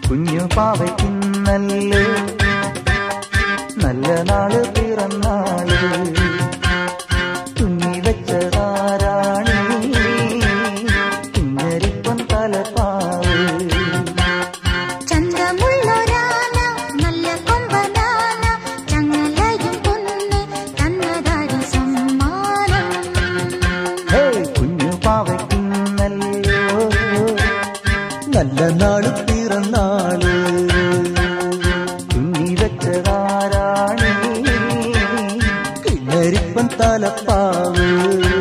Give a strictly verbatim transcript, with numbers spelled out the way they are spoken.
കുഞ്ഞു പാവയ്ക്കുന്നല്ലേ നല്ല നാള് പിറന്നാള് തുന്നി വെച്ചതാരാണി കുഞ്ഞരിപ്പം തലപ്പാവ് നല്ല നാള് പിറന്നാള് തുന്നി വെച്ചതാരാണി കിണരിപ്പൻ തലപ്പാവ്